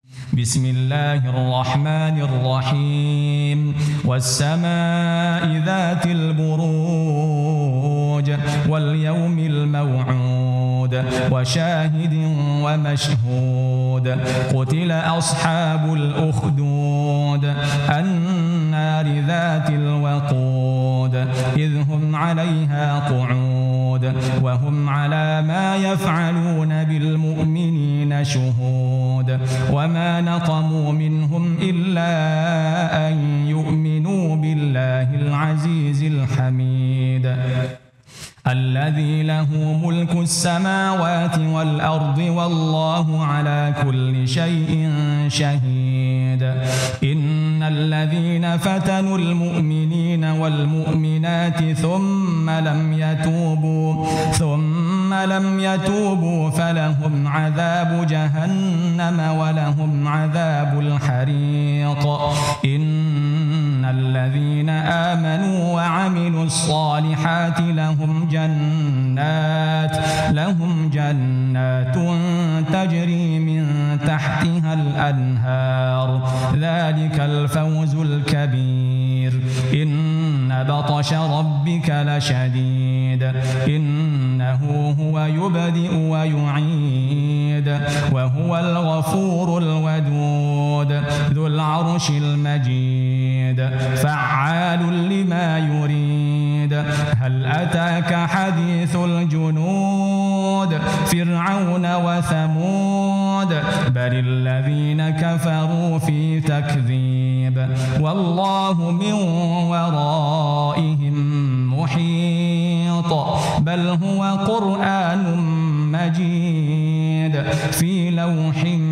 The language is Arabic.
بسم الله الرحمن الرحيم والسماء ذات البروج واليوم الموعود وشاهد ومشهود قتل أصحاب الأخدود النار ذات الوقود إذ هم عليها قعود وهم على ما يفعلون بالمؤمنين شهود وما نقموا منهم إلا أن يؤمنوا بالله العزيز الحميد الذي له ملك السماوات والأرض والله على كل شيء شهيد إن الذين فتنوا المؤمنين والمؤمنات ثم لم يتوبوا فلهم عذاب جهنم ولهم عذاب الحريق إن الذين آمنوا وعملوا الصالحات لهم جنات تجري من تحتها الأنهار ذلك الفوز الكبير إن بطش ربك لشديد إنه هو يبدئ ويعيد وهو الغفور الودود ذو العرش المجيد فعال لما يريد هل أتاك حديث الجنود فرعون وثمود بل الذين كفروا في تكذيب والله من ورائهم محيط بل هو قرآن مجيد في لوح